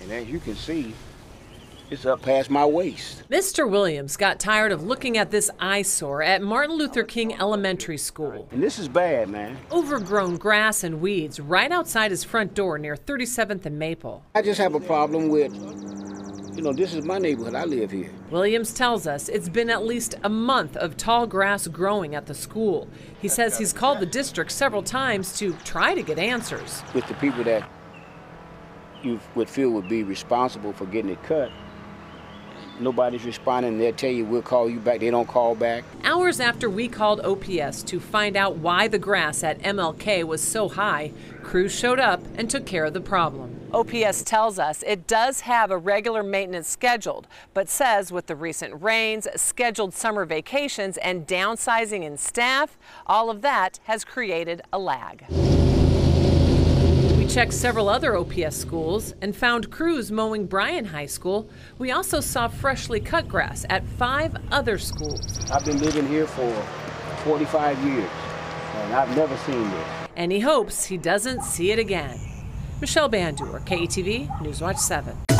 And as you can see, it's up past my waist. Mr. Williams got tired of looking at this eyesore at Martin Luther King Elementary School. And this is bad, man. Overgrown grass and weeds right outside his front door near 37th and Maple. I just have a problem with, this is my neighborhood. I live here. Williams tells us it's been at least a month of tall grass growing at the school. He says he's called the district several times to try to get answers. With the people that you would feel would be responsible for getting it cut, nobody's responding. They'll tell you, we'll call you back. They don't call back. Hours after we called OPS to find out why the grass at MLK was so high, crews showed up and took care of the problem. OPS tells us it does have a regular maintenance scheduled, but says with the recent rains, scheduled summer vacations, and downsizing in staff, all of that has created a lag. Checked several other OPS schools and found crews mowing Bryan High School. We also saw freshly cut grass at 5 other schools. I've been living here for 45 years, and I've never seen this. And he hopes he doesn't see it again. Michelle Bandur, KETV Newswatch 7.